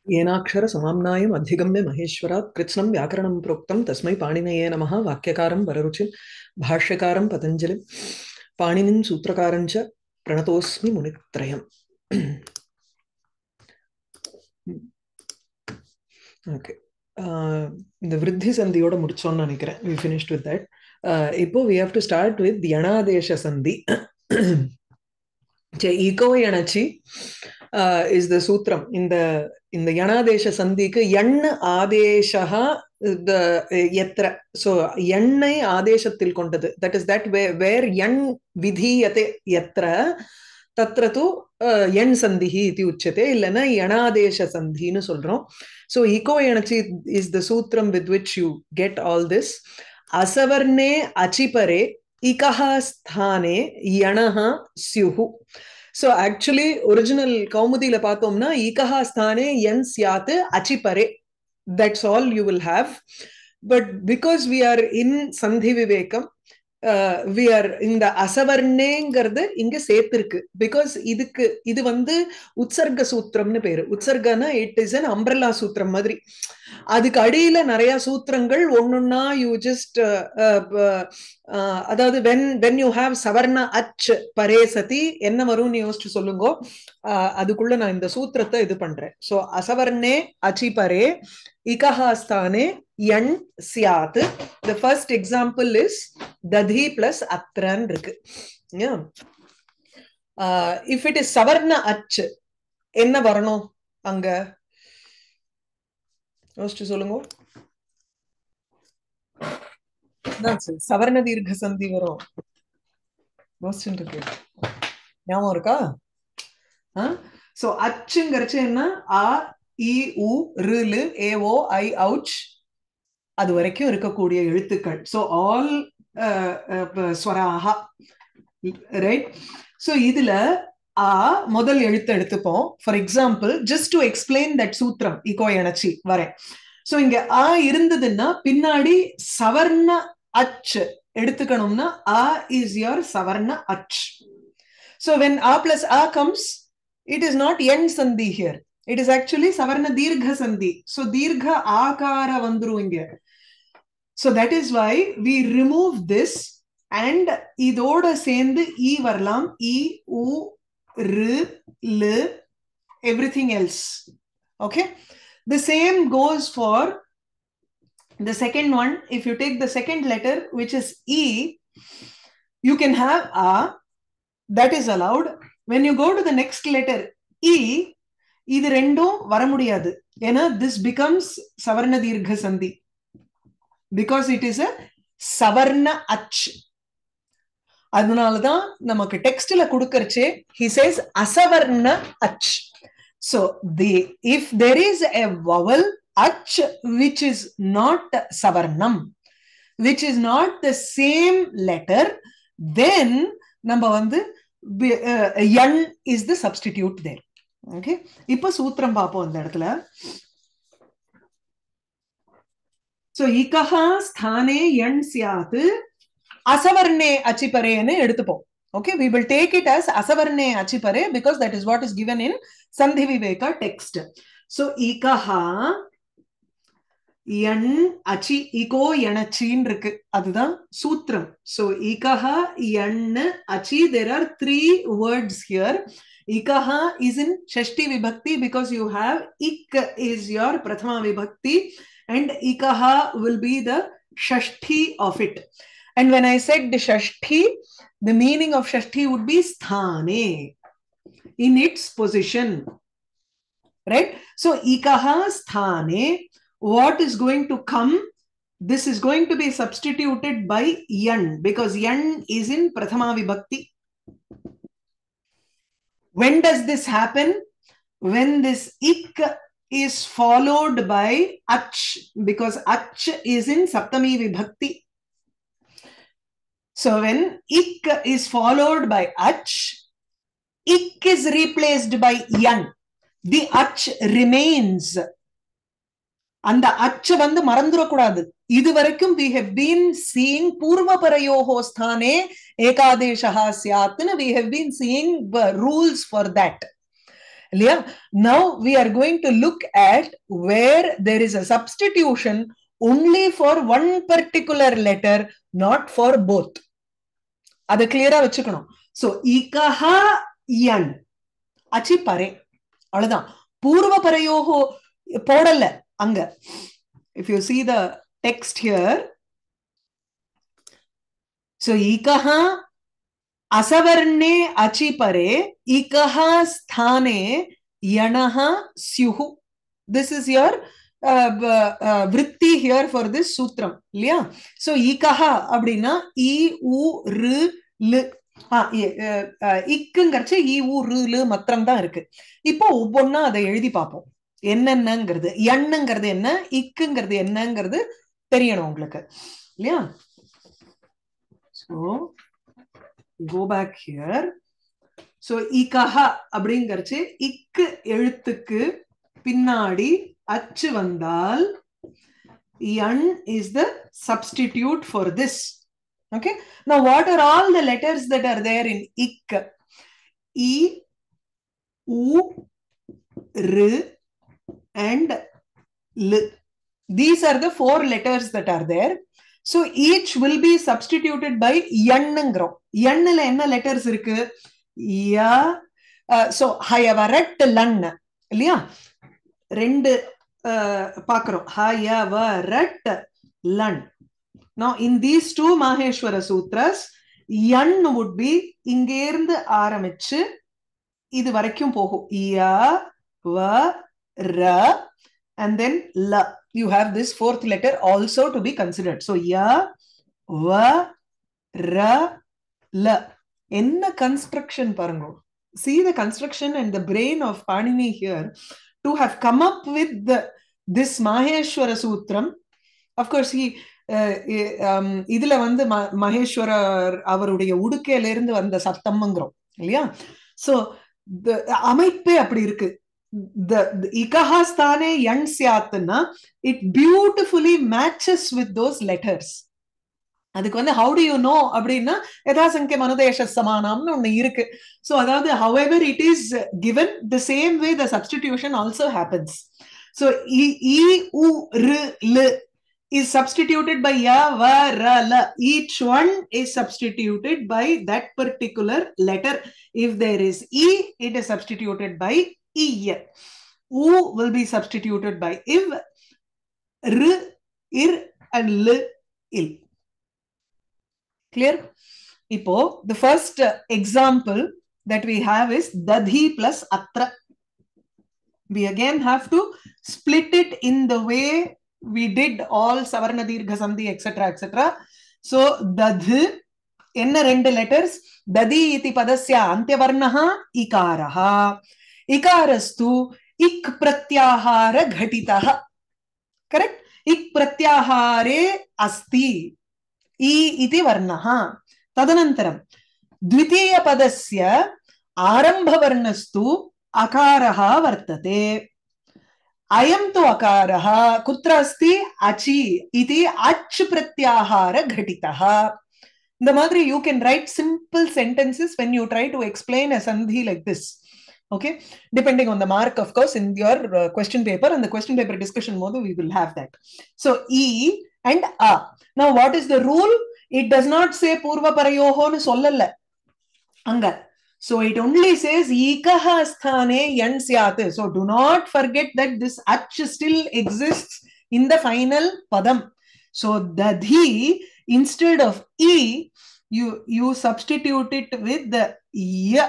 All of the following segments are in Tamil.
येनाक्षर समाम्नायम् अधिगम्य महेश्वरात् कृत्स्नं व्याकरणं प्रोक्तं तस्मै पाणिनये नमः वाक्यकारं वररुचिं भाष्यकारं पतञ्जलिं पाणिनिं सूत्रकारं च प्रणतोऽस्मि मुनित्रयम्. Okay. இந்த விருத்தி சந்தியோட முடிச்சோம்னு நினைக்கிறேன். We finished with that. இப்போ we have to start with யணாதேச சந்தி. ஈகோ யணச்சி is the சூத்திரம். இந்த யணாதேச சந்திக்கு எண் ஆதேசா எத்திர. ஸோ எண்ணை ஆதேசத்தில் கொண்டது. தட் இஸ் தட் வேர் எண் விதீயதே எத்திர தத்ர தூ எண் சந்திஹி இது உச்சதே, இல்லைன்னா யணாதேச சந்தின்னு சொல்றோம். ஸோ ஈகோ யணச்சி இஸ் த சூத்திரம் with which you get all this. அசவர்ணே அச்சிபரே இகஹ ஸ்தானே யணஹ ஸ்யுஹு. So actually original Kaumudila பார்த்தோம்னா ஈகஹ ஸ்தானே யன் ஸ்யாத் அச்சிபரே. That's all you will have. But because we are in Sandhiviveka, we are in the அசவர்ணேங்கிறது இங்க சேர்த்திருக்கு. பிகாஸ் இது வந்து உற்சர்க சூத்திரம்னு பேரு. உற்சர்கனா இட் இஸ் அன் அம்பிரல்லா சூத்திரம் மாதிரி. அதுக்கு அடியில நிறைய சூத்திரங்கள் ஒன்னொன்னா யூ ஜஸ்ட் அதாவது when you have சவர்ண அச் பரே சதி என்ன வரும்னு யோசிச்சு சொல்லுங்க. அதுக்குள்ள நான் இந்த சூத்திரத்தை இது பண்றேன். சோ அசவர்ணே அச்சி பரே இகஹாஸ்தானே யண் சியாத். The first example is ததி plus அத்ரன் இருக்கு. If it is சவர்ண அச் என்ன வரணும் அங்க யோசிச்சு சொல்லுங்க. சவர்ண தீர்க்க சந்தி வரும். யோசிச்சுட்டு இருக்கு, ஞாபகம் இருக்கா? சோ அச்சுங்கிறச்சு என்ன? ஆ இ உ ருலு ஏ ஓ ஐ அவுச் அது வரைக்கும் இருக்கக்கூடிய எழுத்துக்கள். சோ ஆல் ஸ்வராஹா, ரைட்? சோ இதுல ஆ முதல் எழுத்து எடுத்துப்போம். For example just to explain that சூத்திரம் ஈகோ யணச்சி வரேன். சோ இங்க ஆ இருந்ததுன்னா பின்னாடி சவர்ண அச் எடுத்துக்கணும்னா ஆ இஸ் யோர் சவர்ண அச். So when a plus a comes, it is not yen sandhi here. It is actually savarna dirgha sandhi. So dirgha akara vandru inge. So that is why we remove this and idoda sendu e varlam, e u r l everything else. Okay, the same goes for the second one. If you take the second letter, which is e, you can have a, that is allowed. When you go to the next letter e, இது ரெண்டும் வர முடியாது. ஏன்னா this becomes சவர்ண தீர்க்க சந்தி because it is a சவர்ண அச். அதனாலதான் நமக்கு டெக்ஸ்ட்ல கொடுக்கறச்சே he says அசவர்ண அச். So if there is a vowel ach which is not savarnam, which is not the same letter, then நம்ம வந்து yan is the substitute there. Okay, இப்ப சூத்திரம் பாப்போம் இந்த இடத்துல. So ஈகஹா ஸ்தானே யன் ஸ்யாத் அசவர்ணே அச்சிபரேன்னு எடுத்துப்போம். Okay, we will take it as அசவர்ணே அச்சிபரே because that is what is given in Sandhiviveka text. So ஈகஹா யன் அச்சி ஈகோ யணச்சின்னு இருக்கு, அதுதான் சூத்திரம். So ஈகஹா யன் அச்சி, there are three words here. ikaha is in shashti vibhakti because you have ik is your prathama vibhakti and ikaha will be the shashti of it. And when I said the shashti, the meaning of shashti would be sthane, in its position, right? So ikaha sthane, what is going to come? This is going to be substituted by yan because yan is in prathama vibhakti. When does this happen? When this ik is followed by ach, because ach is in saptami vibhakti. So when ik is followed by ach, ik is replaced by yan. The ach remains. அந்த அச்சு வந்து மறந்துடக்கூடாது. இது வரைக்கும் we have been seeing பூர்வபரயோஹோ ஸ்தானே ஏகாதேசஹா ஸ்யாத்னு we have been seeing rules for that. Now we are going to look at where there is a substitution only for one particular letter, not for both. That's clear. So, ikaha yan. Achi pare. Alada. Purva parayoho podalla anga. If you see the text here, so ikaha asavarne achi pare, ikaha sthane yanaha syuhu. This is your vritti here for this sutram. So ikaha abdina I u r l. இக்குங்கறச்ச ஈ ஊ ரு மத்திரம் தான் இருக்கு. இப்போ ஒவ்வொன்னா அதை எழுதி பார்ப்போம். என்னென்னங்கிறது எண்ணுங்கிறது என்ன, இக்குங்கிறது என்னங்கிறது தெரியணும் உங்களுக்கு இல்லையா? So go back here. So இகஹ அப்படிங்கறச்சு இக்கு எழுத்துக்கு பின்னாடி அச்சு வந்தால் யன் is the substitute for this. Okay. Now, what are all the letters that are there in ik? I, U, R, and L. These are the 4 letters that are there. So, each will be substituted by yannangro. Yannala enna letters irukku? Ya. So, hayavarat lan. Illiya? Rendu paakrom. Hayavarat lan. Now, in these 2 Maheshwara Sutras, yan would be ingernd ஆரம்பிச்சு இது வரைக்கும் போகும். Ya, va, ra, and then la. You have this 4th letter also to be considered. So, ya, va, ra, la. Enna construction parango. See the construction and the brain of Panini here to have come up with this Maheshwara Sutram. Of course, he இதுல வந்து மகேஸ்வரர் அவருடைய உடுக்கையில இருந்து வந்த சத்தம்ங்கிறோம் இல்லையா? சோ அமைப்பே அப்படி இருக்கு. இகஹாஸ்தானே யன் சியாத்னா it beautifully matches with those letters. அதுக்கு வந்து ஹவு டு யூ நோ அப்படின்னா யதாசங்கிய மனுதேஷ சமானம்னு ஒண்ணு இருக்கு. சோ அதாவது however it is given, the same way the substitution also happens. So I u r l is substituted by ya, va, ra, la. Each one is substituted by that particular letter. If there is I, it is substituted by I. U will be substituted by iv, r, ir, and l, il. Clear? Ipo, the first example that we have is dadhi plus atra. We again have to split it in the way we did all savarna dirgha sandhi etc etc. So dadh enna rendu letters, dadi iti padasya antyavarnaha ikaraha, ikarastu ik pratyahara ghatitaha. Correct? Ik pratyahare asti I iti varnaha. Tadanantaram dvitiya padasya arambha varnastu akaraha vartate. Ayam tu akaraha kutra asti achi iti ach pratyahara ghatitaha. The madri you can write simple sentences when you try to explain a sandhi like this. Okay, depending on the mark, of course, in your question paper and the question paper discussion mode, we will have that. So I and a. Now, what is the rule? It does not say purva parayoho nu sollalla anga. So it only says ikaha sthane yan syat. So do not forget that this ach still exists in the final padam. So dadhi, instead of I, you substitute it with the ya.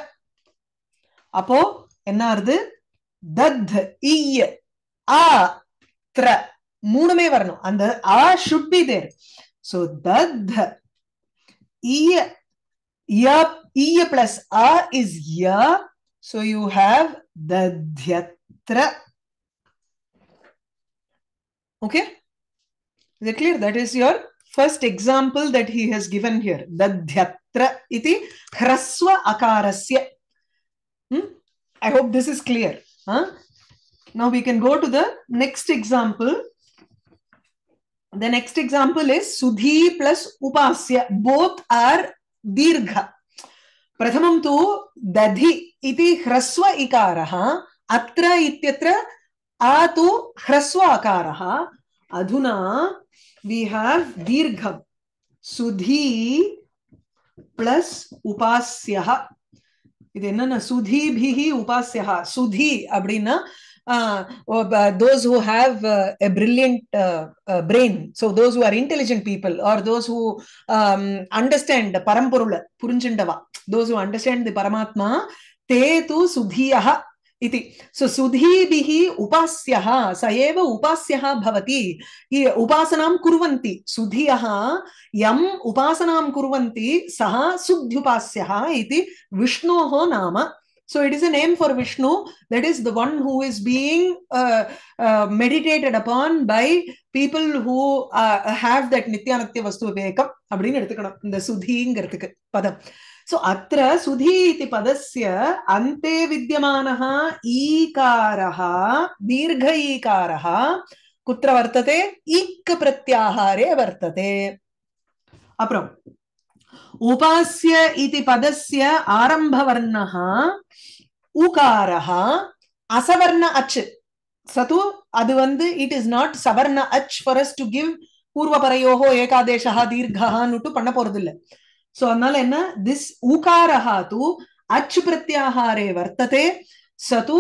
Apo enna arudhu? Dadh, I, a, tra. Moonume varanum. And the a should be there. So dadh, I, ya, I plus a is ya. So you have dadhyatra. Okay? Is it clear? That is your first example that he has given here. Dadhyatra iti hrasva akarasya. I hope this is clear. Now we can go to the next example. The next example is Sudhi plus Upasya. Both are Dirgha. Prathamam tu Dadhi iti hrasva ikaraha अत्र इत्यत्र आ तु ह्रस्व आकारः अधुना we have दीर्घं सुधी प्लस उपास्यः இது என்னன்னா சுதீபிஹி உபாஸ்யः சுதி அப்படின்னா those who have a brilliant brain, so those who are intelligent people or those who understand parampurula purinjindava, those who understand the paramatma, te tu sudhiyah iti. So sudhibihi upasyah sa eva upasyah bhavati, upasanam kurvanti sudhiyah yam upasanam kurvanti saha sudhyupasyah iti vishnoho nama. So it is a name for Vishnu, that is the one who is being meditated upon by people who have that nityanatya vastu vivekam அப்படின்னு எடுத்துக்கணும் இந்த சுதிங்கிறதுக்கு பதம். So atra sudhi iti padasya ante vidyamanaha ईकारः दीर्घ ईकारः कुत्र वर्तते इक् प्रत्याहारे वर्तते. அப்புறம் उपास्य इति पदस्य आरंभवर्णः उकारः असवर्ण अच् सतु अदु वंदु it is not सवर्ण अच् for us to give पूर्वपरयोः एकादेशः दीर्घः नुट्टु पण्ण पोरदिल्ल. सो अन्नाल एन्न this उकारः तु अच् प्रत्याहारे वर्तते सतु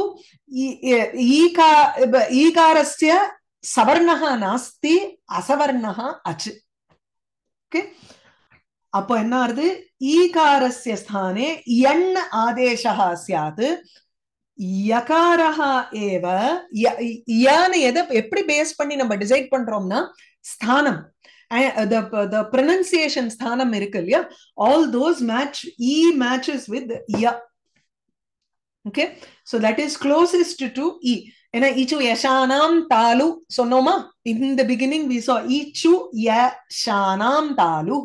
ईकारस्य सवर्णः नास्ति असवर्णः अच्. ओके அப்போ என்ன ஆறுது ஈகாரஸ்ய ஸ்தானே யண் ஆதேசः ஸ்யாத் யகாரः ஏவ யன்னு எதை எப்படி பேஸ் பண்ணி நம்ம டிசைட் பண்றோம்னா ஸ்தானம் the pronunciation ஸ்தானம் இருக்கு இல்லையா all those match e matches with ya. okay so that is closest to e. ஏன்னா இச்சு யஷானாம் தாலு சொன்னோமா in the beginning we saw இச்சு யஷானாம் தாலு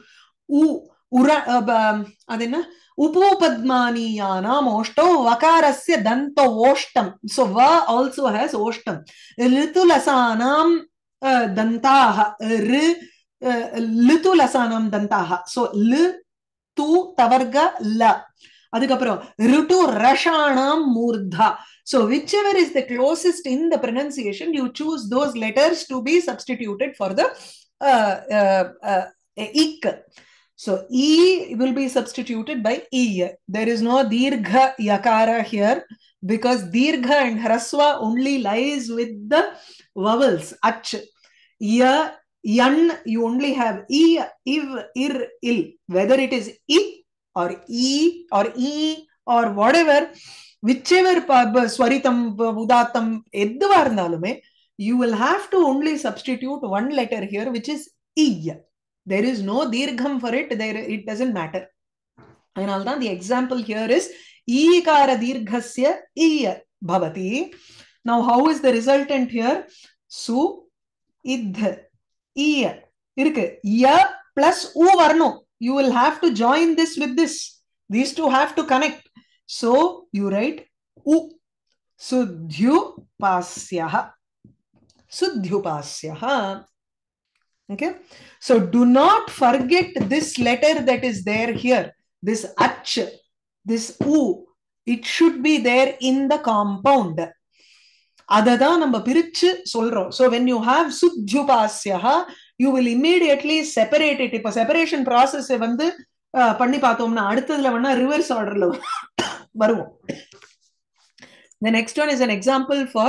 अदेन उपपद्मानीयानाम ओष्टौ वकारस्य दन्त ओष्टम. So va also has ओष्टम. ऋतुलसानां दन्ताः ऋतुलसानां दन्ताः. So ल तु तवर्ग ल. அதுக்கப்புறம் ऋतु रसाणां मूर्धा. So whichever is the closest in the pronunciation, you choose those letters to be substituted for the ik. So e will be substituted by e. There is no dirgha yakara here because dirgha and hraswa only lies with the vowels ach. Ya yan you only have e, iv, ir, il. Whether it is i or e or whatever, whichever swaritam udatam edduva irundhalume, you will have to only substitute one letter here, which is e. There is no dirgham for it. It doesn't matter. And the example here is ikara dirghasya iya bhavati. Now how is the resultant here? Su idh iya irukku ya plus u varno. You will have to join this with this. These two have to connect. So you write u sudhyupasyah. Sudhyupasyah. Okay, so do not forget this letter that is there here, this ach, this u. It should be there in the compound. Adada நம்ம பிரிச்சு சொல்றோம். So when you have sudhyupasyah, you will immediately separate it. இப்ப separation process வந்து பண்ணி பார்த்தோம்னா அடுத்ததுல வேணா ரிவர்ஸ் ஆர்டர்ல வருவோம். The next one is an example for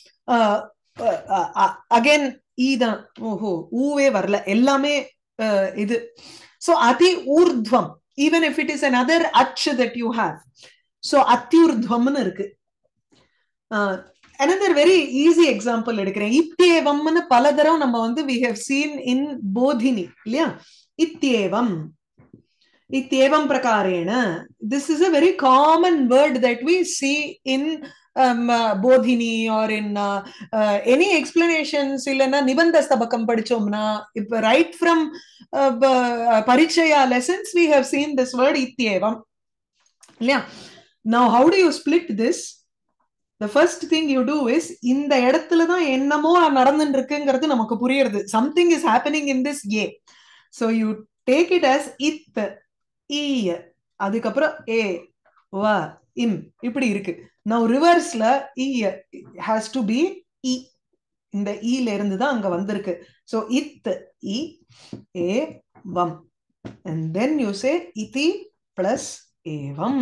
again ஈதான். ஓஹோ ஊவே வரல எல்லாமே இது. So ati urdhvam, even if it is another ach that you have. So atyurdhvam nu இருக்கு. Another very easy example எடுக்கிறேன். இத்யேவம்னு பலதரம் நம்ம வந்து we have seen in bodhini இல்லையா. இத்யேவம் இத்யேவம் பிரகாரேன. This is a very common word that we see in bodhini or in any explanations. Illana nibandhamala padichomna, right from parichaya lessons we have seen this word ityevam. Yeah. Now how do you split this? The first thing you do is இந்த இடத்துல தான் என்னமோ நடந்துட்டு இருக்குங்கிறது நமக்கு புரியுது. Something is happening in this a. So you take it as it, e, அதுக்கப்புறம் a, va, im இப்படி இருக்கு. Now reverseல e has to be e. இந்த e ல இருந்து தான் அங்க வந்திருக்கு. So it e a vam, and then you say iti plus evam.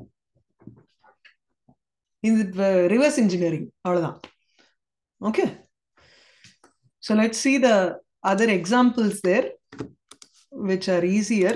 இது reverse engineering அவ்வளவுதான். Okay, so let's see the other examples there which are easier.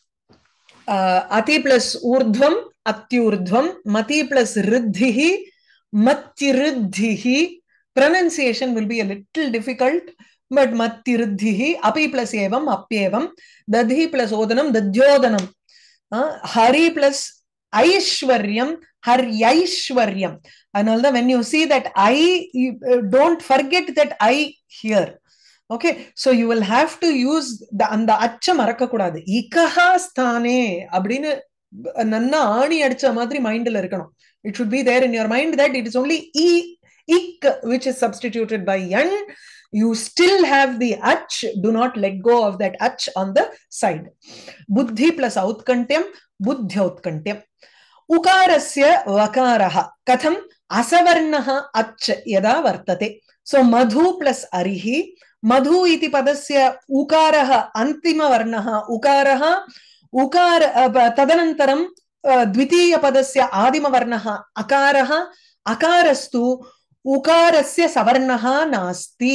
Ati plus urdhvam atyurdhvam, mati plus riddhihi matiriddhihi. Pronunciation will be a little difficult, but matiriddhihi. Api plus evam apyevam, dadhi plus odanam dadyodanam, hari plus aishwaryam haryaishwaryam. And when you see that I, don't forget that I here. Okay, so you will have to use the அந்த அச்ச மறக்க கூடாது. இகஹா ஸ்தானே அப்படின்னு நன்னா ஆணி அடிச்ச மாதிரி மைண்ட்ல இருக்கணும். It should be there in your mind that it is only ik which is substituted by yan. You still have the ach. Do not let go of that ach on the side. Buddhi plus outkantyam buddhyautkantyam. Ukarasya vakaraha katham asavarnaha ach yada vartate. So madhu plus arihi. Madhu iti padasya ukaraha antima varnaha ukaraha ukar tadanantaram dvitiya padasya adima varnaha akaraha akarastu ukarasya savarnaha nasti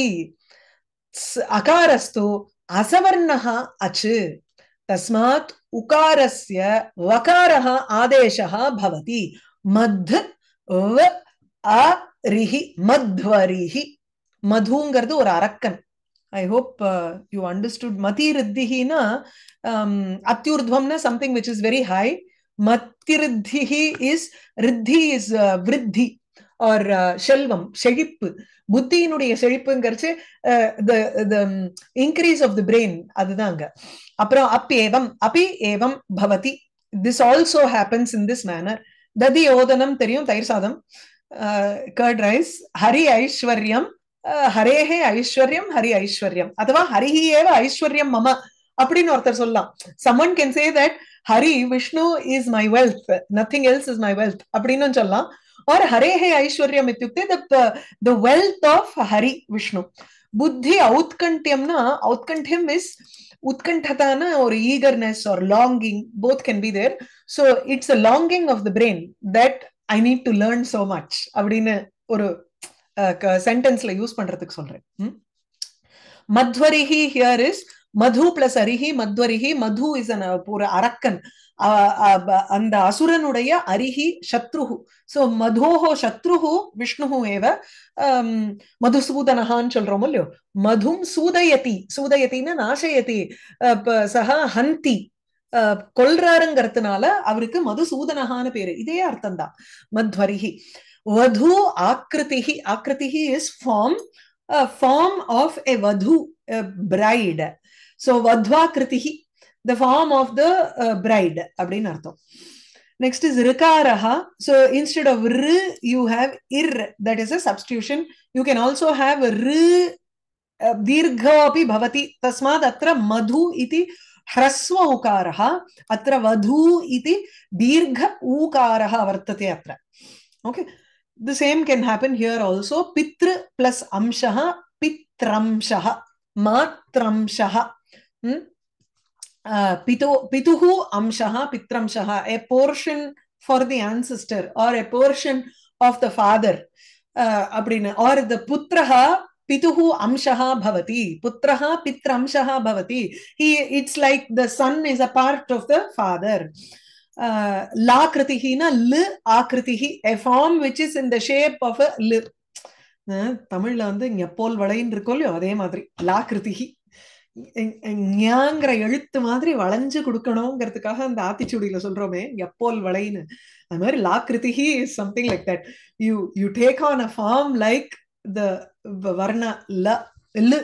akarastu asavarnaha ach tasmat ukarasya vakaraha adeshaha bhavati madh v a rihi madhvarihi. madhungardu or arakkan. I hope you understood. Mati riddhihina atyurdhvamna something which is very high. Mati riddhihi is riddhi is vriddhi or shelvam செழிப்பு. புத்தியினுடைய செழிப்புங்கிறச்சு the increase of the brain அதுதாங்க. அப்புறம் apyevam api evam bhavati. This also happens in this manner. Dadi odanam தெரியும், தயிர் சாதம், curd rice. Hari aishwaryam ஹரேஹே ஐஸ்வர்யம் ஹரி ஐஸ்வர்யம், அதுவா ஹரிஹி ஏவ ஐஸ்வர்யம் மம அப்படின்னு ஒருத்தர் சொல்லலாம். someone can say that Hari Vishnu is my wealth, nothing else is my wealth அப்படின்னு சொல்லலாம். or ஹரேஹே ஐஸ்வர்யம் இத்யுக்தே the wealth of Hari Vishnu. புத்தி ஔத்கண்ட்யம்னா ஔத்கண்ட்யம் is உத்கண்டதான ஒரு eagerness or longing, both can be there. So it's a longing of the brain that I need to learn so much அப்படின்னு ஒரு சென்டென்ஸ்ல யூஸ் பண்றதுக்கு சொல்றேன். மத்வரிஹி here is madhu plus arihi madhwarihi. madhu is an ஒரு அரக்கன், அந்த அசுரனுடைய அரிஹி சத்ருஹு. so madhoho சத்ருஹு விஷ்ணுஹு ஏவ மதுசூதனஹான்னு சொல்றோம் இல்லையோ. மதும் சூதயதி, சூதயத்தின்னா நாசயதி, சஹா ஹந்தி கொல்றாருங்கிறதுனால அவருக்கு மதுசூதனஹான்னு பேரு. இதே அர்த்தம் தான் மத்வரிஹி. Vadhu akritihi. Akritihi is form of a vadhu, a bride. So vadhvakritihi, the form of the bride அப்படின்னு அர்த்தம். Next is rikaraha. So instead of r you have ir, that is a substitution. You can also have r dirgha api bhavati. Tasmad atra madhu iti hrasva ukaraha, atra vadhu iti dirgha ukaraha vartate atra. Okay, the same can happen here also. Pitra plus amshaha pitramshaha matramshaha. Pituhu amshaha pitramshaha, a portion for the ancestor or a portion of the father. Or the putraha pituhu amshaha bhavati, putraha pitramshaha bhavati. It's like the son is a part of the father. Lakritihi na l akritihi, a form which is in the shape of a l. தமிழ்ல வந்து எப்போல் வளைன்னு இருக்கும் இல்லையோ, அதே மாதிரி லாக்கிருதிகி ஞாங்கிற எழுத்து மாதிரி வளைஞ்சு கொடுக்கணுங்கிறதுக்காக அந்த ஆத்திச்சூடியில சொல்றோமே எப்போல் வளைன்னு, அது மாதிரி லாக்கிருதிகி is something like that. You take on a form like the வர்ண ல ல்.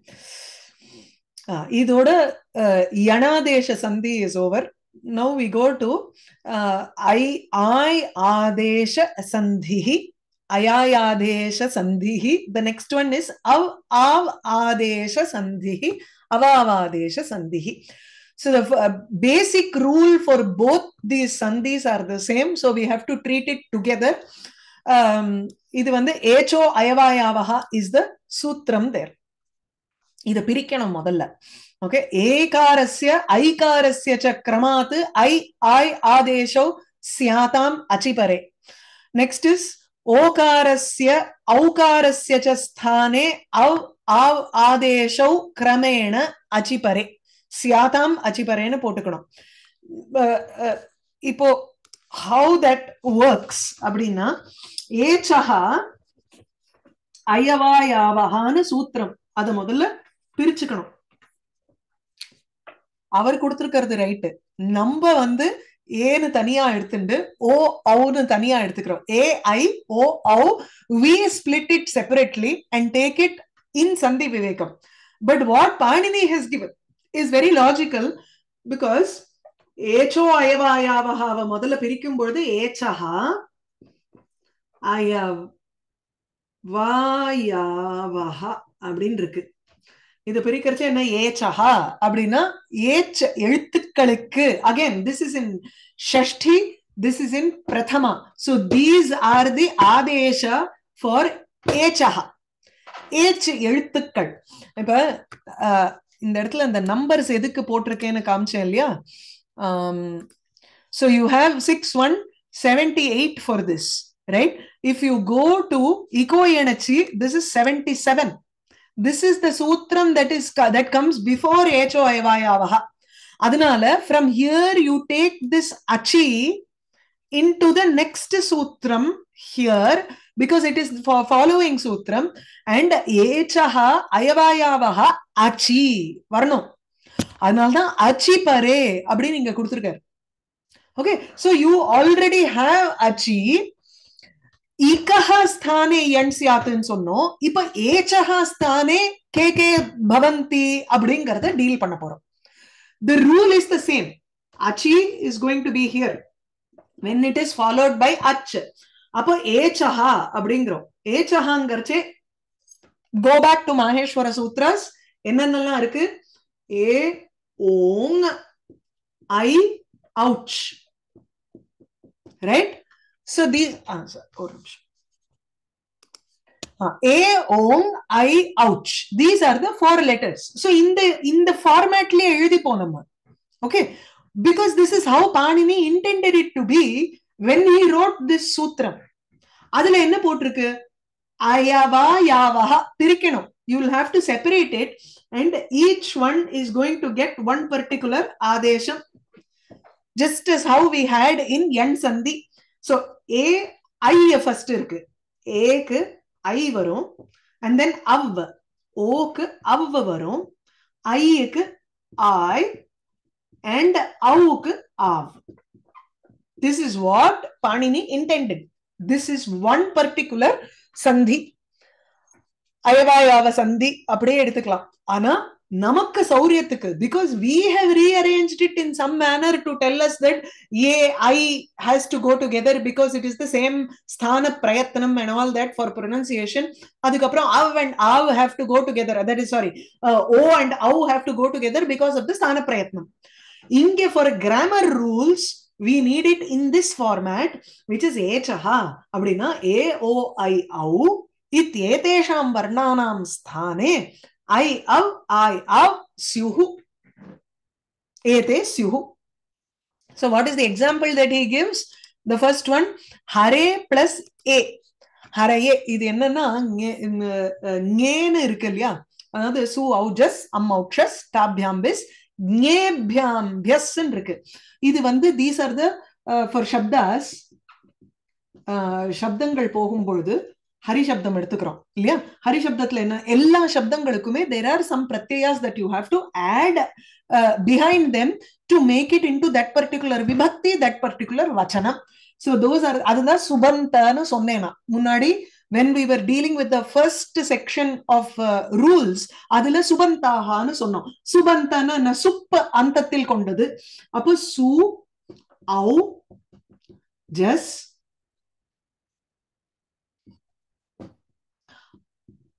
இதோட யனாதேச சந்தி is over. Now we go to I adesha sandhi, ayayadesha sandhi. The next one is av adesha sandhi, avavadesha sandhi. So the basic rule for both these sandhis are the same. So we have to treat it together. இது வந்து ஏச்சோ அயவாயாவஹா is the சூத்திரம் there. இதை பிரிக்கணும் முதல்ல. ஓகே, ஏகாரஸ்ய ஐகாரஸ்ய ச கிரமாத் ஐ ஆய் ஆதேசோ ஸ்யாதாம் அச்சிபரே. நெக்ஸ்ட் இஸ் ஓகாரஸ்ய ஔகாரஸ்ய ச ஸ்தானே அவ் ஆவ் ஆதேசோ கிரமேண அச்சிபரே. ஸ்யாதாம் அச்சிபரேன்னு போட்டுக்கணும். இப்போ how that works அப்படின்னா ஏச்சஹா அயவாயாவஹான்னு சூத்திரம் அதை முதல்ல பிரிச்சுக்கணும். அவர் கொடுத்திருக்கிறது ரைட்டு, நம்ம வந்து ஏன்னு தனியா எடுத்துட்டு ஓ ஔன்னு தனியா எடுத்துக்கிறோம். ஏ ஐ ஓ ஔ, we split it separately and take it in sandhi vivekam. But what Panini has given is very logical, because ஏச்சோ அயவாயாவஹாவை முதல்ல பிரிக்கும் பொழுது ஏச்சஹா அயவாயாவஹா அப்படின்னு இருக்கு. இது பிரிக்கிறச்சு என்ன, ஏச்சஹா அப்படின்னா ஏச்ச எழுத்துக்களுக்கு. அகைன் திஸ் இஸ் இன் ஷஷ்டி, திஸ் இஸ் இன் பிரதமா. So these are the ஆதேஷா for ஏச்சஹா, ஏச் எழுத்துக்கள். இப்ப இந்த இடத்துல இந்த நம்பர்ஸ் எதுக்கு போட்டிருக்கேன்னு காமிச்சேன் இல்லையா? So you have 6178 for this, right? If you go to Ikoyanachi, this is 77. This is the sutram that comes before Echo Ayavayavaha. Adanala, from here you take this achi into the next sutram here, because it is for following sutram, and Echaha Ayavayavaha achi varno. Adanalda achi pare appdi neenga kuduthirukar. Okay, so you already have achi. ईकः स्थाने यण् स्यात्नु சொன்னோம். இப்போ ஏச்சஹ ஸ்தானே கே கே பவந்தி அப்படிங்கறத டீல் பண்ண போறோம். The rule is the same. Achi is going to be here when it is followed by ach. அப்போ ஏச்சஹ அப்படிங்கறோம். ஏச்சஹங்கறச்சே go back to Maheshwara Sutras. என்னென்னலாம் இருக்கு? ஏ ஓங் ஐ ouch, right? So these answer A Om I ouch, these are the four letters. So in the format le எழுதி போனோம். Okay, because this is how Panini intended it to be when he wrote this sutram. அதுல என்ன போட்டிருக்கு? ayava yavaha பிரிக்கணும். You will have to separate it, and each one is going to get one particular adesham, just as how we had in yan sandhi. So A I first இருக்கு. A க்கு I வரும், and then av, O க்கு av வரும், I க்கு I, and au க்கு av. This is what Panini intended. This is one particular sandhi. ayavayava sandhi அப்படியே எடுத்துக்கலாம். ஆனா நமக்கு சௌரியத்துக்கு, because we have rearranged it in some manner to tell us that A, I has to go together because it is the same sthana prayatnam and all that for pronunciation. Adukapram av and av have to go together. That is, sorry, O and au have to go together because of the sthana prayatnam. Inge for grammar rules, we need it in this format, which is echaha. Abdina A, O, I, au ityetesham varnanam sthane I av syuhu, ete syuhu. So what is the example that he gives? The first one, hare plus a. haraye, இது என்னன்னா ஞேன்னு இருக்கு இல்லையா? அதாவது சு ஔஜஸ் அம் ஔக்ஷஸ் டாபியாம்பிஸ் ஞேபியாம்பியஸ் இருக்கு. இது வந்து these are the for shabdas, சப்தங்கள் போகும்பொழுது ஹரி சப்தம் எடுத்துக்கிறோம் இல்லையா? ஹரி சப்தத்துல என்ன, எல்லா சப்தங்களுக்குமே there are some pratyayas that you have to add behind them to make it into that particular vibhakti, that particular vachanam. So those are, அதுதான் சுபந்தன்னு சொன்னேனா முன்னாடி when we were dealing with the first section of rules. அதுல சுபந்தாகான்னு சொன்னோம். சுபந்தன சுப்ப அந்தத்தில் கொண்டது. அப்போ சு ஔ ஜஸ்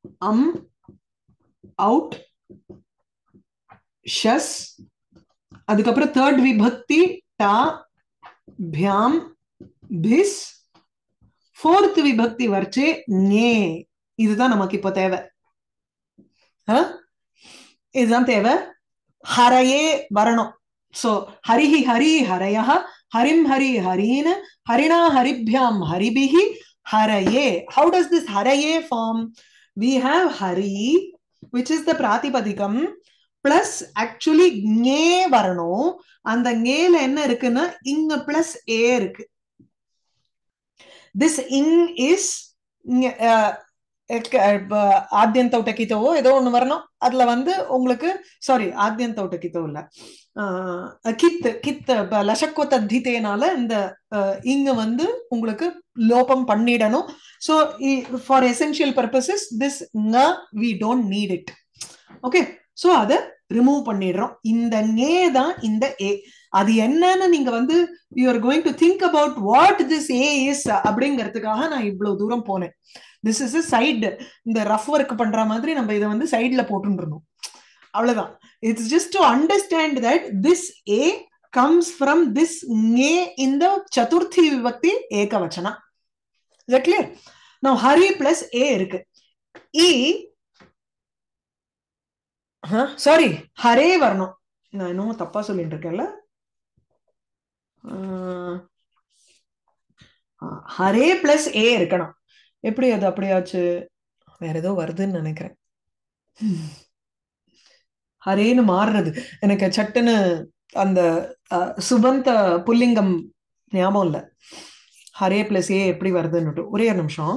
out shas அதுக்கப்புறம் third vibhakti ta bhyam bis, fourth vibhakti வர்ச்சே ஞே. இதுதான் நமக்கு இப்போ தேவை. இதுதான் தேவை. ஹரையே வரணும். சோ ஹரிஹி Hari ஹரயஹ, ஹரிம் Hari ஹரீன, ஹரிணா ஹரிப்யாம் ஹரிபிஹி ஹரையே. How does this ஹரையே form? We have hari, which is the pratipadikam, plus actually ஞே வரணும். அந்த ஞேல என்ன இருக்குன்னா இங்க பிளஸ் ஏ இருக்கு. This ing is ஆத்யந்தௌட்டகிதவோ ஏதோ ஒண்ணு வரணும். அதுல வந்து உங்களுக்கு சாரி ஆத்யந்தௌட்டகிதோ இல்ல, கித் கித் லசக்கோ தத்திதேனால இந்த இங்க வந்து உங்களுக்கு லோபம் பண்ணிடணும். So for essential purposes this nga we don't need it. Okay, so அத ரிமூவ் பண்ணிடுறோம். இந்த ஞே தான் இந்த ஏ. அது என்னன்னு நீங்க வந்து you are going to think about what this a is அப்படிங்கிறதுக்காக நான் இவ்வளவு தூரம் போனேன். This is a side. இந்த ரஃப் ஒர்க் பண்ற மாதிரி நம்ம இதை வந்து சைட்ல போட்டுருந்தோம். அவ்வளவுதான். It's just to understand that this a comes from this ஞே in the சதுர்த்தி விபக்தி ஏகவச்சனா. Is that clear? Now hari plus a இருக்கு. E சாரி ஹரே வரணும். நான் இன்னும் தப்பா சொல்லிட்டு இருக்கேன்ல. ஹரே பிளஸ் ஏ இருக்கணும். எப்படி அது அப்படியாச்சு? வேற ஏதோ வருதுன்னு நினைக்கிறேன். ஹரேன்னு மாறுறது எனக்கு சட்டுன்னு அந்த சுபந்த புல்லிங்கம் ஞாபகம் இல்ல. ஹரே பிளஸ் ஏ எப்படி வருதுன்னு ஒரே ஒரு நிமிஷம்.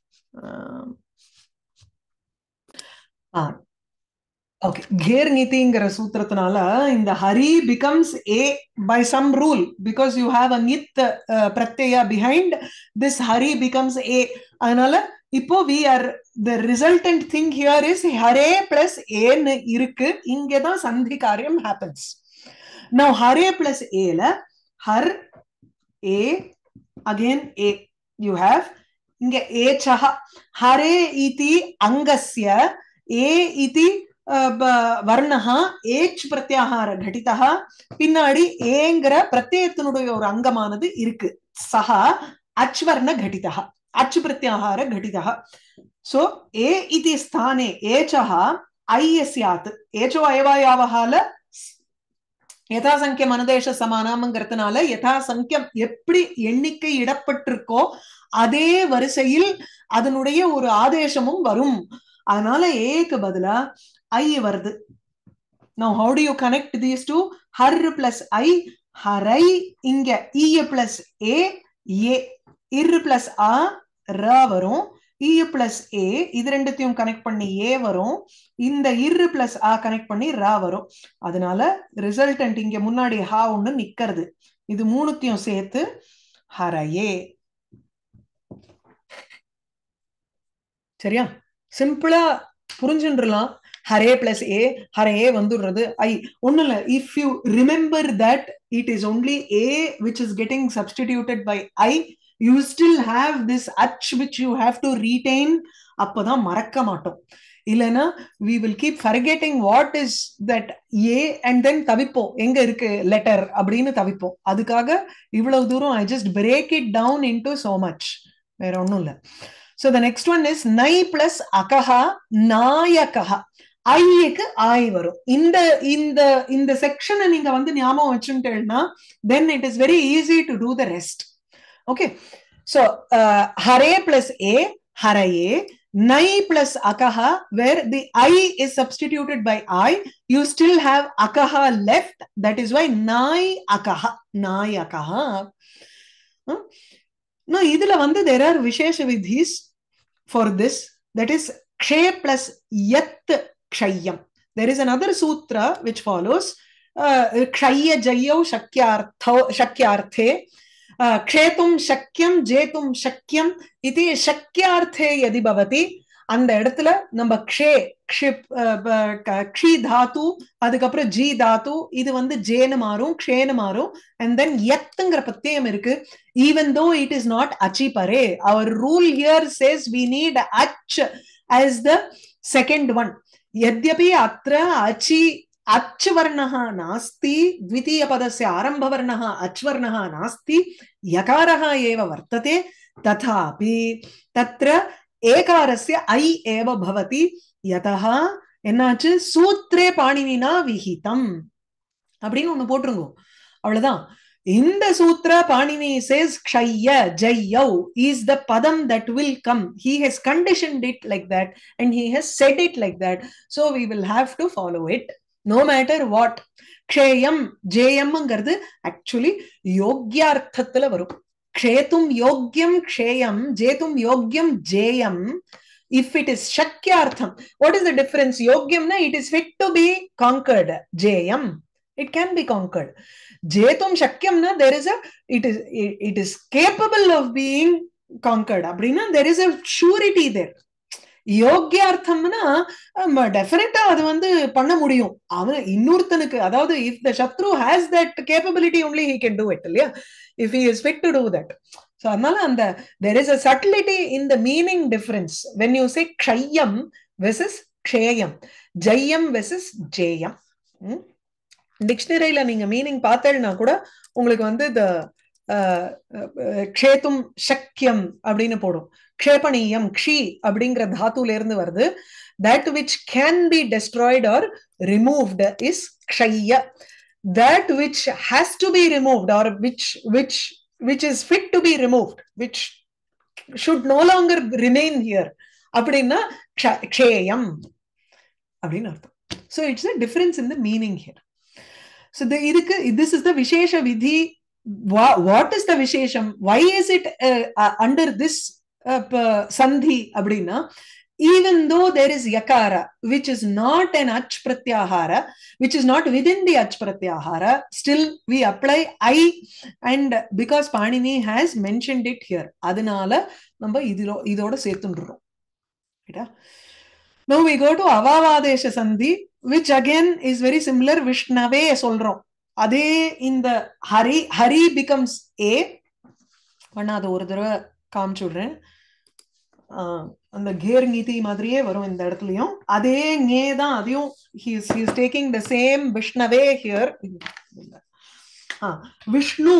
Okay, Gher Nitiங்கிற சூத்திரத்தினால இந்த Hari becomes a by some rule because you have a nit pratyaya behind this. Hari becomes a. அதனால இப்போ we are the resultant thing here is hare plus a ன்னு இருக்கு. இங்க தான் சந்தி காரியம் happens. Now hare plus a ல har a again a you have இங்க ஏச்சஹ hare iti angasya a iti வர்ணஹா ஏச் பிரத்யாகார கடிதஹ. பின்னாடி ஏங்கிற பிரத்யத்தினுடைய ஒரு அங்கமானது இருக்கு. சஹா அச்வர்ண கடிதஹ, அச் பிரத்யாகார கடிதஹ. சோ ஏ இதி ஸ்தானே ஏச்சஹ ஐயஸ்யாத். ஏச்சோ அயவாயாவஹால யதாசங்கியம் அனுதேச சமானம்ங்கிறதுனால யதாசங்கியம் எப்படி எண்ணிக்கை இடப்பட்டிருக்கோ அதே வரிசையில் அதனுடைய ஒரு ஆதேசமும் வரும். அதனால ஏக்கு பதிலா ஐ வருது. Now how do you connect these two? Har plus I, harai. இங்க e plus a, a. ir plus a, ra வரும். e plus a, இது ரெண்டுத்தையும் கனெக்ட் பண்ணி a வரும். இந்த ir plus a கனெக்ட் பண்ணி ra வரும். அதனால ரிசல்டன்ட் இங்க முன்னாடி ஹா ஒண்ணு நிக்கிறது. இது மூணுத்தையும் சேர்த்து ஹரையே. சரியா? சிம்பிளா புரிஞ்சுன்றலாம். ஹரே பிளஸ் ஏ, ஹரே வந்துடுறது ஐ. ஒண்ணு இல்ல, if you remember that it is only A which is getting substituted by ஐ, யூ ஸ்டில் ஹாவ் திஸ் அச் which you have to retain. அப்பதான் மறக்க மாட்டோம். இல்லைன்னா we will keep forgetting what is that a and then தவிப்போம் எங்க இருக்கு லெட்டர் அப்படின்னு தவிப்போம். அதுக்காக இவ்வளவு தூரம் I just break it down into so much. வேற ஒண்ணும் இல்ல. So the next one is nai plus akaha nayakaha. ஐக்கு ஆய் வரும். இந்த இந்த இந்த செக்ஷனை நீங்க வந்து ஞாபகம் வச்சுட்டேன்னா then it is very easy to do the rest. Okay, so hare plus a haraye, nai plus akaha where the I is substituted by I, you still have akaha left. That is why nai akaha, nai akaha. Now இதுல வந்து there are vishesha vidhis for this. That is kshe plus yat kshayam. There is another sutra which follows kshaya jayau shakyarthe kshetum shakyam jetum shakyam iti shakyarthe yadi bhavati. அந்த இடத்துல நம்ம க்ஷே க்ஷி தாத்து, அதுக்கப்புறம் ஜி தாத்து, இது வந்து ஜேன்னு மாறும், க்ஷேன்னு மாறும். அண்ட் தென் யத்துங்கிற பிரத்யம் இருக்கு. Even though it is not அச்சி பரே, our rule here says we need அச் as the second one. यद्यपि अत्र अचि अच्वर्णः नास्ति द्वितीयपदस्य आरम्भवर्णः अच्वर्णः नास्ति यकारः एव वर्तते तथापि तत्र एकारस्य ऐ एव भवति यतः என்னாச்சு சூத்ரே பாணினினா விஹிதம் அப்படின்னு ஒண்ணு போட்டுருங்க அவ்வளவுதான் இந்த sutra Panini says kshaya jayau is the padam that will come. He has conditioned it like that and he has said it like that, so we will have to follow it no matter what. க்ஷேயம் ஜேயம்ங்கிறது ஆக்சுவலி யோக்யார்த்தத்துல வரும். க்ஷேத்தும் யோக்யம் க்ஷேயம், ஜேத்தும் யோக்யம் ஜேயம். If it is shakyartham, what is the difference? Yogyam na, it is fit to be conquered. Jayam, it can be conquered. Jetum shakyam na, there is a, it is capable of being conquered. Abrina, there is a surety there. யோக்யார்த்தம்னா டெஃபினட்டா அது வந்து பண்ண முடியும். அவன் இன்னொருத்தனுக்கு, அதாவது if the shatru has that capability only he can do it, இல்லையா? If he is fit to do that. So அதனால அந்த there is a subtlety in the meaning difference when you say kshayyam versus ksheyyam, jayam versus jayam. டிக்ஷனரியில நீங்க மீனிங் பார்த்தேன்னா கூட உங்களுக்கு வந்து இந்த க்ஷேத்தும் சக்கியம் அப்படின்னு போடும். க்ஷேபணியம் க்ஷி அப்படிங்கிற தாத்துல இருந்து வருது. that which can be destroyed or removed is kshaya. that which has to be removed or which is fit to be removed, which should no longer remain here, அப்படின்னா க்ஷேயம் அப்படின்னு அர்த்தம். So it's a difference in the meaning here. So this is the Vishesha Vidhi. What is the Vishesham? Why is it under this Sandhi abdina? Even though there is yakara, which is not an ach pratyahara, which is not within the ach pratyahara, still we apply I, and because Panini has mentioned it here, adanala namba idoda setundrom. Now we go to Avavadesha Sandhi, which again is very similar. Vishnave solrom. Ade in the Hari becomes A. Vanada oru thara kaamchudren. அந்த கேர் நீதி மாதிரியே வரும் இந்த இடத்துலயும். அதே நே தான் அதையும் he is taking the same Vishnave here. Vishnu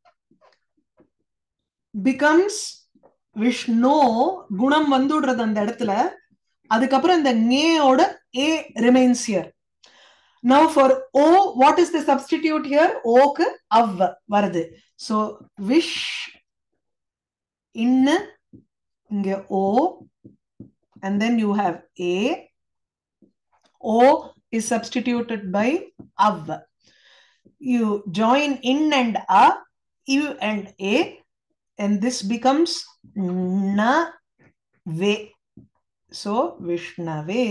becomes Vishnu, குணம் வந்துடுறது அந்த இடத்துல. அதுக்கப்புறம் இந்த நேயோட A remains here. Now for O, what is the substitute here? O க்கு av வருது. So wish in இங்க O, and then you have A. O is substituted by av. You join in and a, U and A, and this becomes na ve. So Vishnave.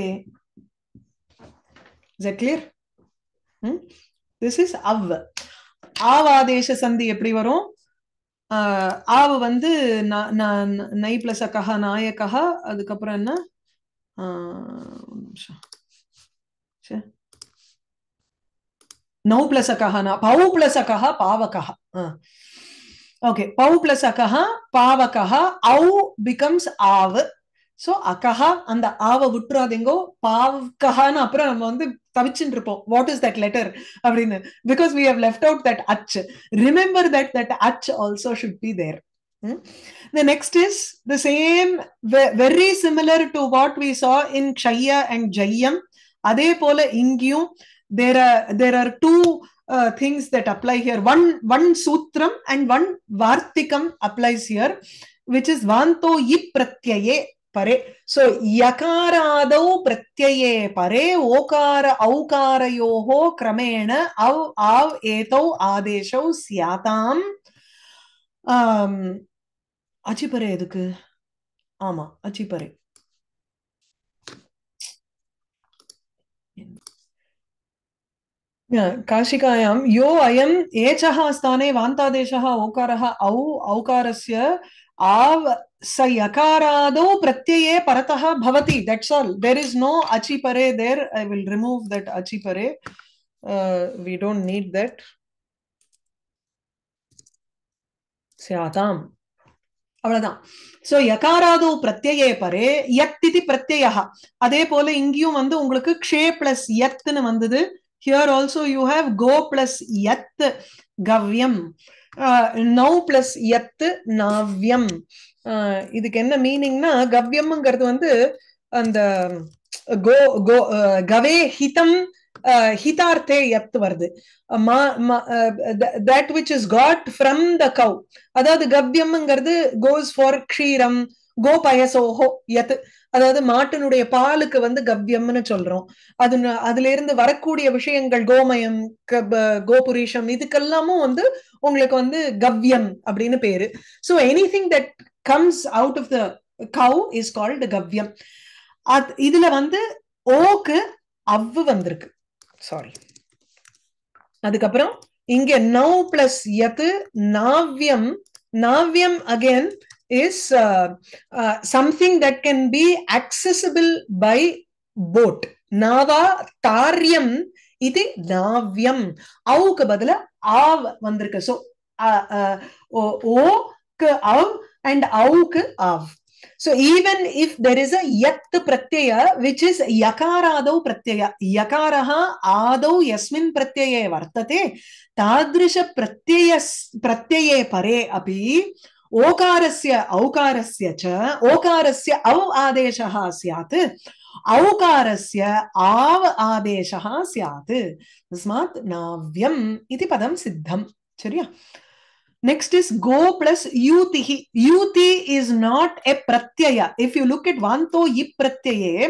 Is that clear? This is av. Avadesha Sandhi எப்படி வரும்? ஆவ் வந்து நை பிளஸ் அக்கஹா நாயக்கஹா, அதுக்கப்புறம் என்ன நௌ பிளஸ் அக்கஹா பௌ பிளஸ் அக்கஹா பாவகஹா. ஓகே, பௌ பிளஸ் அக்கஹா பாவகஹா. ஔ பிகம்ஸ் ஆவ். சோ அக்கஹா, அந்த ஆவ விட்டுறாதீங்கோ, பாவகஹான்னு அப்புறம் நம்ம வந்து தவிச்சுட்டு இருப்போம். வாட் இஸ் தட் லெட்டர் அப்படின்னு, because we have left out that ach. Remember that ach also should be there. The next is the same, very similar to what we saw in Kshaya and Jayam. அதே போல இங்கேயும் there are two things that apply here. One sutram and one vartikam applies here, which is vanto ip pratyaye pare. So yakarādau pratyaye pare okara aukarayoho kramena av etau adeshau syatam. அச்சிப்பறை எதுக்கு? ஆமா, அச்சிப்பறை. काशिकायां यो अयम् एचः स्थाने वान्तादेशः ओकारः औ औकारस्य आव स यकारादौ प्रत्यये परतः भवति. That's all. There is no achipare there. I will remove that achipare. We don't need that. स्याताम् அவ்வளவுதான். சோ யகாராதோ பிரத்யயே பரே யத் இதி பிரத்யயः. அதே போல இங்கேயும் வந்து உங்களுக்கு க்ஷே பிளஸ் யத்னு வந்தது. Here also you have go plus yat gavyam, now plus yat navyam. இதுக்கு என்ன மீனிங்னா கவ்யம்ங்கிறது வந்து அந்த கோ கோ கவே ஹிதம் ஹிதார்த்தே யத் வருது, that which is got from the cow. அதாவது கவ்யம்ங்கிறது goes for க்ஷீரம் கோபயசோஹோ யத், அதாவது மாட்டினுடைய பாலுக்கு வந்து கவ்யம்னு சொல்றோம். அதுல இருந்து வரக்கூடிய விஷயங்கள் கோமயம் கோபுரீஷம் இதுக்கெல்லாமும் வந்து உங்களுக்கு வந்து கவ்யம் அப்படின்னு பேரு. So anything that comes out of the cow is called கவ்யம். இதுல வந்து ஓக்கு அவ்வு வந்திருக்கு, சாரி. அதுக்கப்புறம் இங்க நௌ பிளஸ் யத் நாவ்யம். நாவ்யம் again is something that can be accessible by boat. நாவா தாரியம் இது நாவ்யம். அவுக்கு பதிலா ஆவ் வந்திருக்கு. ஸோ ஓக்கு அவ் அண்ட் அவுக்கு ஆவ். So even if there is a yat pratyaya which is yakaradau pratyaya, yakaraha adau yasmin pratyaye vartate, tadrisha pratyaye pare api okarasya aukarasya cha okarasya av adeshaha syat aukarasya av adeshaha syat tasmat navyam iti padam siddham. சரியா? Next is go plus yutihi. Yuti is not a pratyaya. If you look at vanto yip pratyaye,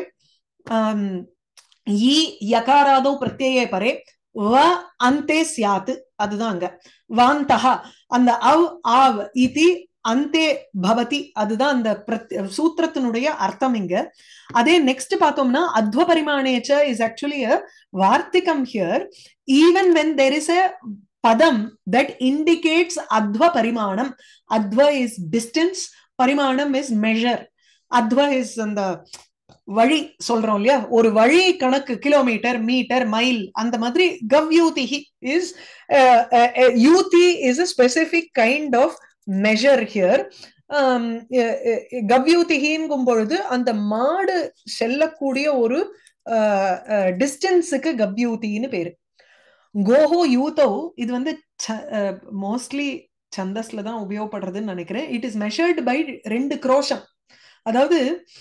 yi yakarado pratyaye pare va ante syat, அதுதான் அங்க வாந்தஹா. அந்த அவ் ஆவ் இதி அந்தே பவதி, அதுதான் அந்த சூத்திரத்தினுடைய அர்த்தம் இங்க. அதே நெக்ஸ்ட் பார்த்தோம்னா அத்வ பரிமாணேச்ச இஸ் ஆக்சுவலி a வார்த்திகம் here. Even when there is a padam that indicates adva parimanam. Adva is distance, parimanam is measure. Adva is அந்த வழி சொல்றோம் இல்லையா, ஒரு வழி கணக்கு, கிலோமீட்டர் மீட்டர் மைல், அந்த மாதிரி கவ்யூதிஹி இஸ் யூதி is a specific kind of measure here. கவ்யூதிஹிங்கும் பொழுது அந்த மாடு செல்லக்கூடிய ஒரு டிஸ்டன்ஸுக்கு கவ்யூதின்னு பேரு. கோஹோ யூதோ இது வந்து மோஸ்ட்லி சந்தஸ்ல தான் உபயோகப்படுறதுன்னு நினைக்கிறேன். இட் இஸ் மெஷர்ட் பை 2 குரோஷம். அதாவது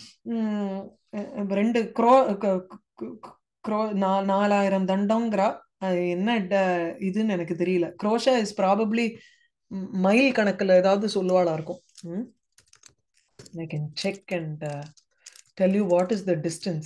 2 4000 தண்டம்ங்கிறா. என்ன இதுன்னு எனக்கு தெரியல. குரோஷா இஸ் ப்ராபப்ளி மைல் கணக்குல ஏதாவது சொல்லுவாளா இருக்கும். I can check and tell you what is the distance.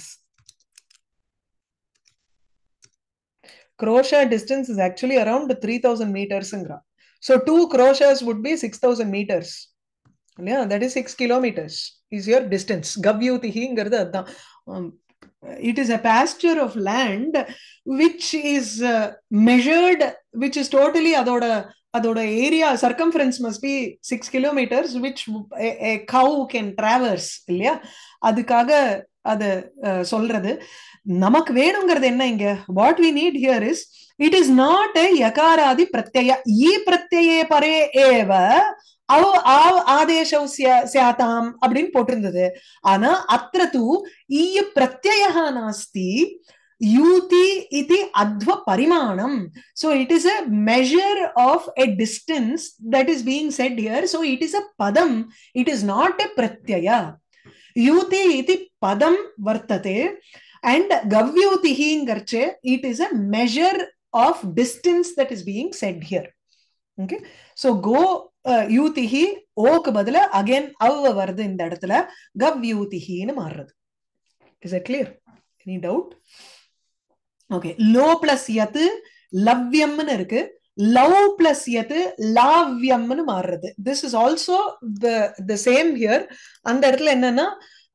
Crochet distance is actually around 3000 meters. So 2 crochets would be 6000 meters. Yeah, that is 6 kilometers is your distance. Gavyutihi ngaradu adhan. It is a pasture of land which is measured, which is totally adoda area circumference must be 6 kilometers, which a cow can traverse இல்லையா. அதுக்காக அது சொல்றது. நமக்கு வேணுங்கிறது என்ன இங்க? What we need here is it is not a யகாராதி பிரத்யய. ஈ பிரத்யயே பரே ஏவ அவ் ஆவ் ஆதேசௌ ஸ்யாதாம் அப்படின்னு போட்டிருந்தது. ஆனா அத்ர தூ ஈ பிரத்யயः நாஸ்தி, யூதி இதி அத்வ பரிமாணம். So it is a measure of a distance that is being said here. So it is a padam, it is not a pratyaya. யூதி இதி padam vartate and gavyutihi ngarche it is a measure of distance that is being said here. Okay, so go யூதிஹி ஓக்கு பதில அகைன் அவ் வருது இந்த இடத்துல, கவ்யூதிஹின்னு மாறுறது. Is it clear? Any doubt? Okay. லோ பிளஸ் யத் லவ்யம்னு இருக்கு, லவ் பிளஸ் யத் லாவ்யம்னு மாறுறது. This is also the same here. அந்த இடத்துல என்னன்னா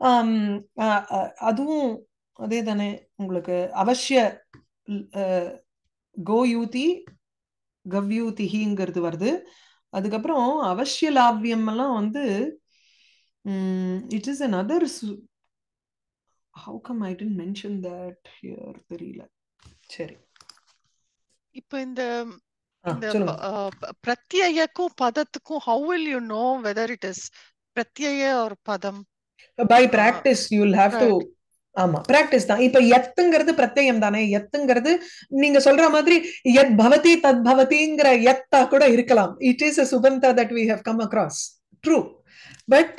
அதுவும் அதே தானே உங்களுக்கு அவசிய கோயூதி கவ்யூதிஹிங்கிறது வருது. அதுக்கப்புறம் அவசிய லாவ்யம் எல்லாம் வந்து it is another. How come I didn't mention that here? தெரியல. சரி, இப்போ இந்த பிரத்யயக்கும் பதத்துக்கும் how will you know whether it is pratyaya or padam? By practice you will have to ஆமா பிராக்டிஸ் தான். இப்ப எத்துங்கிறது பிரத்யம் தானே, எத்துங்கிறது நீங்க சொல்ற மாதிரி எத் பவதி தத் பவதிங்கிற எத்தா கூட இருக்கலாம். இட் இஸ் a சுபந்தா that we have come across, true, but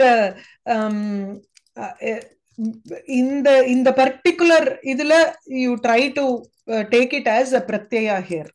இந்த இந்த பர்டிகுலர் இதுல you try to take it as a பிரத்யா ஹியர்.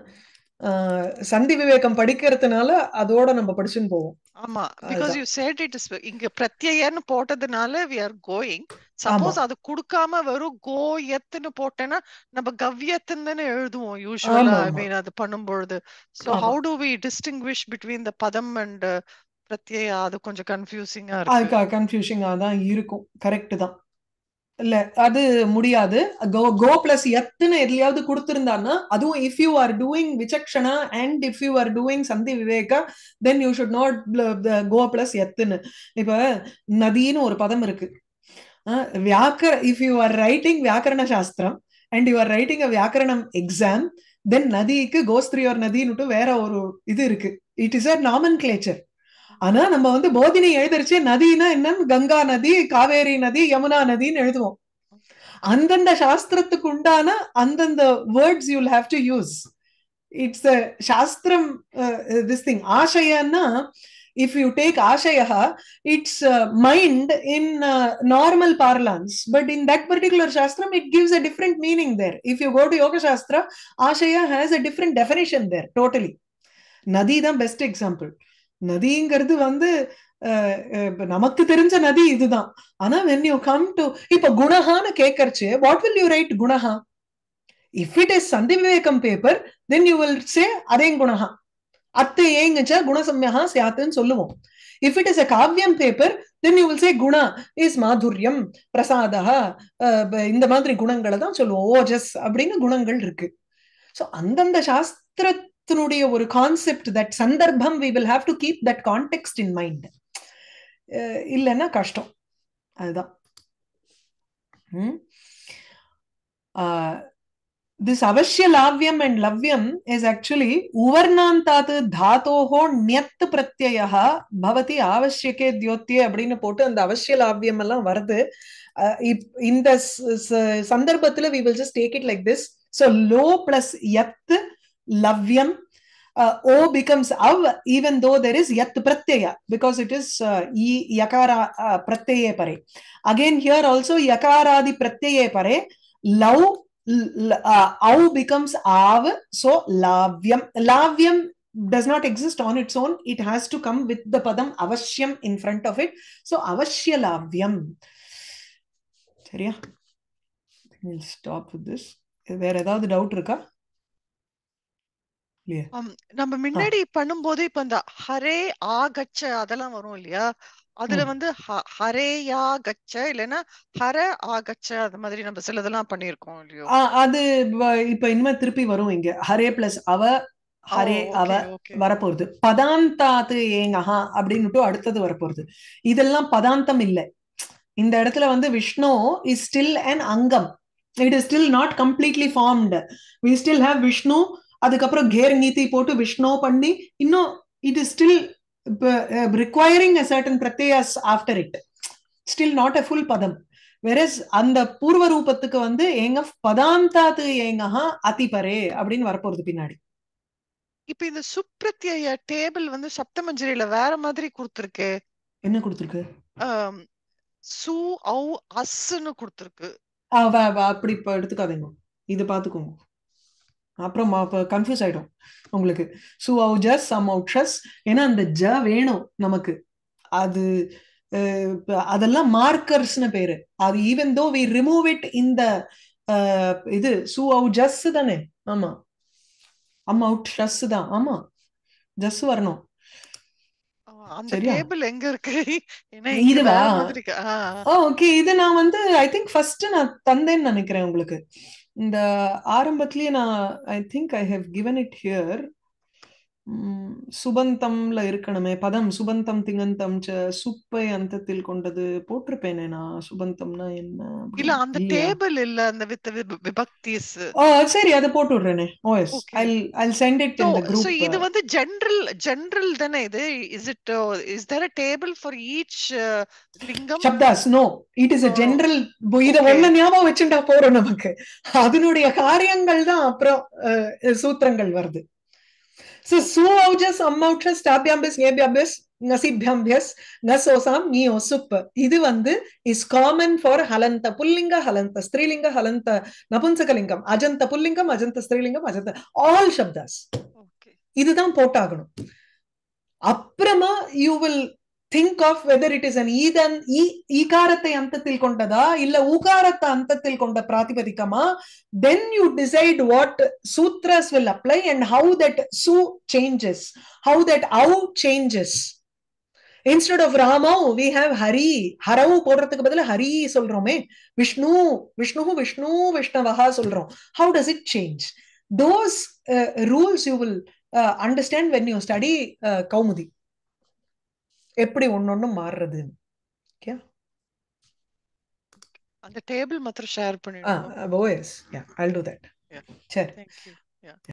சந்தி விவேகம் படிக்கிறதுனால அதோட நம்ம படிச்சுன்னு போவோம். ஆமா, because you said it is இங்க பிரத்யன்னு போட்டதுனால we are going. ஆமா சப்போஸ் அது கொடுக்காம வெறும் கோயத்துன்னு போட்டேன்னா நம்ம கவ்யத்துன்னு தானே எழுதுவோம் யூஸ்வலா. ஆமா ஐ ஆமா மீன் அது பண்ணும்பொழுது. ஸோ ஆமா how do we distinguish between the பதம் அண்ட் பிரத்யா? அது கொஞ்சம் கன்ஃபியூசிங்கா இருக்கு. அதுக்கு கன்ஃபியூஷிங்கா தான் இருக்கும். கரெக்ட் தான். இல்ல அது முடியாது. கோ பிளஸ் எத்துன்னு எதுலயாவது கொடுத்திருந்தான்னா, அதுவும் இஃப் யூ ஆர் டூயிங் விசக்ஷணா and if you are doing சந்தி விவேகா then you should not go plus எத்துன்னு. இப்ப நதின்னு ஒரு பதம் இருக்கு. இஃப் யூ ஆர் ரைட்டிங் வியாக்கரண சாஸ்திரம் and you are writing a வியாக்கரணம் எக்ஸாம், தென் நதிக்கு கோஸ்திரியோர் நதின்னு வேற ஒரு இது இருக்கு. It is a nomenclature. ஆனா நம்ம வந்து போதினி எழுதிருச்சு நதினா என்னன்னு கங்கா நதி, காவேரி நதி, யமுனா நதின்னு எழுதுவோம். அந்தந்த சாஸ்திரத்துக்கு உண்டான அந்தந்த words you'll have to use. It's a சாஸ்திரம். திஸ் திங் ஆசயன்னா, if you take ஆசயா, it's mind in normal parlance, but in that particular shastram it gives a different meaning there. If you go to yoga shastra, ஆசயா has a different definition there totally. நதி தான் பெஸ்ட் எக்ஸாம்பிள். நதிங்கிறது வந்து நமக்கு தெரிஞ்ச நதி இதுதான். ஆனா when you come to இப்ப குணஹான்னு கேட்கறச்சு, what will you write குணஹா? If it is சந்தி விவேகம் paper, then you will say அதே குணஹா. அத்து ஏங்கச்ச குணசம்யா சியாத்துன்னு சொல்லுவோம். If it is a காவியம் paper, then you will say குணா is மாதுரியம், பிரசாதா, இந்த மாதிரி குணங்களை தான் சொல்லுவோம். ஓஜஸ் அப்படின்னு குணங்கள் இருக்கு. ஸோ அந்தந்த சாஸ்திரத்தினுடைய ஒரு கான்செப்ட், தட் சந்தர்ப்பம், we will have to keep that context in mind. இல்லைன்னா கஷ்டம். அதுதான். This avashya lavyam and lavyam is actually uvarnantat dhatoho nyat pratyayah bhavati avashyake dyotye அப்படின்னு போட்டு அந்த அவசிய லாவ்யம் எல்லாம் வருது. இந்த சந்தர்ப்பத்துல we will just take it like this. So lo plus yat lavyam, o becomes av even though there is yat pratyaya because it is yakara pratyaye pare. Again here also yakaradi pratyaye pare. Lav au becomes av, so lavyam. Lavyam does not exist on its own. It has to come with the padam avashyam in front of it. So avashya lavyam. சரியா? We'll stop with this. வேற ஏதாவது டவுட் இருக்கா? நம்ம முன்னாடி பண்ணும்போது இப்ப இந்த ஹரே ஆகச்ச அதெல்லாம் வரும் இல்லையா? அதுல வந்து ஹரேயா கச்ச இல்லைன்னா ஹர ஆகச்ச அது மாதிரி நம்ம சிலதெல்லாம் பண்ணிருக்கோம் இல்லையோ? அது இப்ப இனிமே திருப்பி வரும். இங்க ஹரே பிளஸ் அவ, ஹரே அவ வரப்போகுது. பதாந்தாத்து ஏங்கஹா அப்படின்னு அடுத்தது வரப்போகுது. இதெல்லாம் பதாந்தம் இல்லை. இந்த இடத்துல வந்து விஷ்ணு இஸ் ஸ்டில் அன் அங்கம். It is still not completely formed. We still have Vishnu. அதுக்கப்புறம் கேர் நீதி போட்டு விஷ்ணு பண்ணி இன்னும் it is still requiring a certain பிரத்யஸ் after it. Still not a full பதம். வெரஸ் அந்த பூர்வ ரூபத்துக்கு வந்து ஏங்க பதாந்தாத்து ஏங்கஹா அதிபரே அப்படின்னு வரப்போறது பின்னாடி. இப்ப இந்த சுப்ரத்யய டேபிள் வந்து சப்தமஞ்சரியில வேற மாதிரி கொடுத்திருக்கு. என்ன கொடுத்திருக்கு? சு ஔ அஸ்ன்னு கொடுத்திருக்கு. அப்படி இப்ப எடுத்துக்காதீங்க, இது பாத்துக்கோங்க. அப்புறம் கன்ஃபியூஸ் ஆயிடும் உங்களுக்கு. சு ஔ ஜஸ் சம் ஔக்ஷஸ், ஏன்னா அந்த ஜ வேணும் நமக்கு. அது அதெல்லாம் மார்க்கர்ஸ்னு பேரு. அது even though we remove it இந்த இது சு ஔ ஜஸ் தானே. ஆமா, அம் அவுட் ஷஸ் தான். ஆமா, ஜஸ் வரணும். அந்த டேபிள் எங்க இருக்கு? இதுவா? ஓகே, இது நான் வந்து ஐ திங்க் ஃபர்ஸ்ட் நான் தந்தேன்னு நினைக்கிறேன் உங்களுக்கு. இந்த ஆரம்பத்திலேயே நான் I think I have given it here. சுபந்தம்ல இருக்கணுமே பதம் சுபந்தம் திங்கந்தம் சுப்பை அந்தத்தில் கொண்டது போட்டிருப்பேனே நான் சுபந்தம்னா என்ன இல்ல அப்படின்னு அந்த இல்லையா டேபிள் இல்ல அந்த வித் விபக்திஸ். சரி அதை போட்டு விடுறேனே oh yes okay. I'll send it in the So group இது வந்து ஜெனரல் தானே இது? Is there a table for each lingam? சப்தாஸ் no it is a general இத ஒண்ணு ஞாபகம் வச்சுட்டா போறோம் நமக்கு அதனுடைய காரியங்கள் தான் அப்புறம் சூத்திரங்கள் வருது சு ஔஜஸ் அம்மௌட்ச ஸ்டாபியாம்பிஸ் ஏபியாம்பிஸ் நசிபியாம்பியஸ் நசோசாம் நீ ஒசுப் இது வந்து இஸ் காமன் ஃபார் ஹலந்த புல்லிங்க ஹலந்த ஸ்திரீலிங்க ஹலந்த நபும்சகலிங்கம் அஜந்த புல்லிங்கம் அஜந்த ஸ்திரீலிங்கம் அஜந்த ஆல் சப்தாஸ் இதுதான் போட்டாகணும் அப்புறமா you will think of whether it is an ஈதன் ஈகாரத்தை அந்தத்தில் கொண்டதா இல்ல ஊகாரத்தை அந்தத்தில் கொண்ட பிராதிபதிக்கமா then you decide what sutras will apply and how that su changes how that au changes instead of ramau we have hari harau போடுறதுக்கு பதிலா ஹரி சொல்றோமே விஷ்ணு விஷ்ணு விஷ்ணு விஷ்ணவஹா சொல்றோம் how does it change those rules you will understand when you study kaumudi எப்படி ஒன்னொன்னு மாறுறது அந்த டேபிள் மாத்திரம் ஷேர் பண்ணிடுங்க. Oh yes I'll do that. Yeah. சரி Thank you. Yeah.